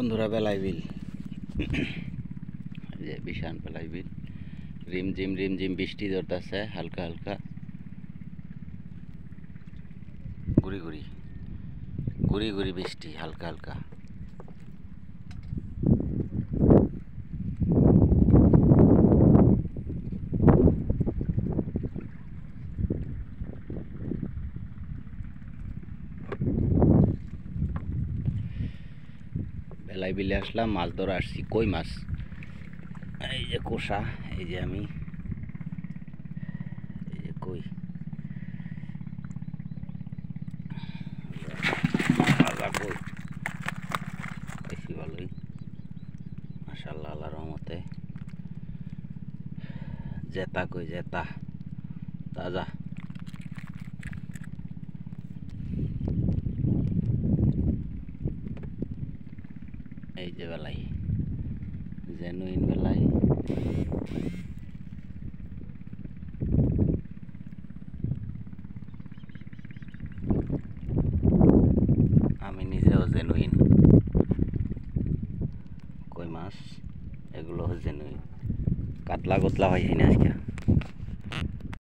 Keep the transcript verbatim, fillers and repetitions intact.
বন্ধুরা বেলাই বিল যে বিশাল বেলাই বিল রিমঝিম রিমঝিম বৃষ্টি ধরতেছে হালকা হালকা গুড়ি গুড়ি গুড়ি গুড়ি বৃষ্টি হালকা হালকা বেলাই বিলে আসলাম মাছ ধরা আসছি কই মাছ এই যে কোষা এই যে আমি এই যে কই কই বেশি ভালোই মাশাআল্লাহ আল্লাহর রহমতে জেতা কই জেতা তাজা এই যে বেলাই জেনুইন বেলাই আমি নিজেও জেনুইন কই মাছ এগুলো জেনুইন কাতলা গোতলা হয় না আজকে।